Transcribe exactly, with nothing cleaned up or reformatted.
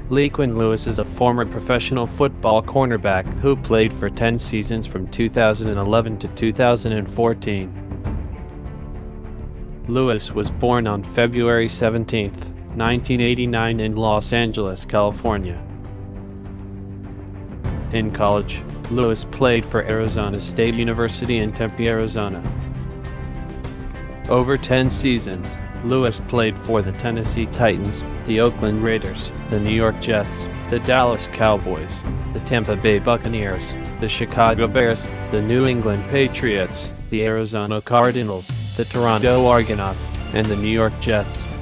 LeQuan Lewis is a former professional football cornerback who played for ten seasons from two thousand eleven to two thousand fourteen. Lewis was born on February seventeenth, nineteen eighty-nine in Los Angeles, California. In college, Lewis played for Arizona State University in Tempe, Arizona. Over ten seasons, Lewis played for the Tennessee Titans, the Oakland Raiders, the New York Jets, the Dallas Cowboys, the Tampa Bay Buccaneers, the Chicago Bears, the New England Patriots, the Arizona Cardinals, the Toronto Argonauts, and the New York Jets.